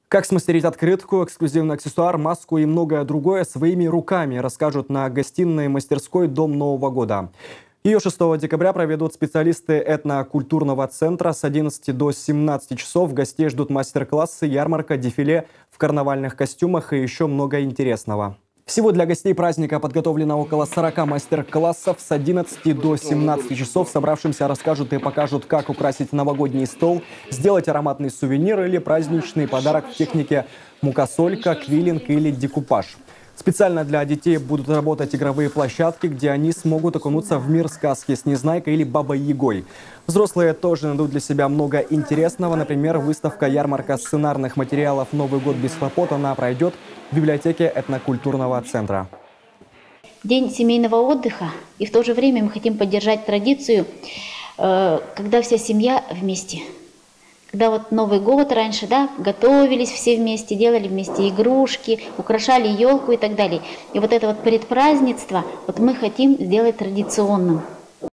Как смастерить открытку, эксклюзивный аксессуар, маску и многое другое своими руками расскажут на гостиной мастерской «Дом Нового года». Ее 6 декабря проведут специалисты этнокультурного центра с 11 до 17 часов. Гостей ждут мастер-классы, ярмарка, дефиле в карнавальных костюмах и еще много интересного. Всего для гостей праздника подготовлено около 40 мастер-классов. С 11 до 17 часов собравшимся расскажут и покажут, как украсить новогодний стол, сделать ароматный сувенир или праздничный подарок в технике мукосолька, квиллинг или декупаж. Специально для детей будут работать игровые площадки, где они смогут окунуться в мир сказки с Незнайкой или Бабой Ягой. Взрослые тоже найдут для себя много интересного. Например, выставка-ярмарка сценарных материалов «Новый год без хлопот» она пройдет в библиотеке этнокультурного центра. День семейного отдыха, и в то же время мы хотим поддержать традицию, когда вся семья вместе. Когда вот Новый год раньше, да, готовились все вместе, делали вместе игрушки, украшали елку и так далее. И вот это вот предпразднество вот мы хотим сделать традиционным.